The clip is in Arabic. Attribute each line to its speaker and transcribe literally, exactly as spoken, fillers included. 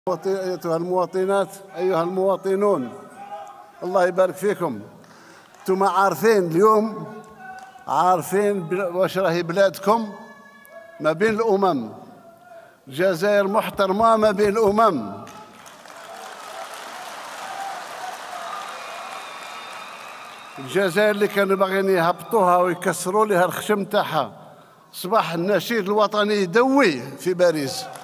Speaker 1: أيتها المواطنات، أيها المواطنون، الله يبارك فيكم. انتم عارفين اليوم، عارفين واش راهي بلادكم ما بين الأمم. الجزائر محترمة ما بين الأمم. الجزائر اللي كانوا باغيين يهبطوها ويكسروا لها الخشم تاعها، صباح النشيد الوطني يدوي في باريس.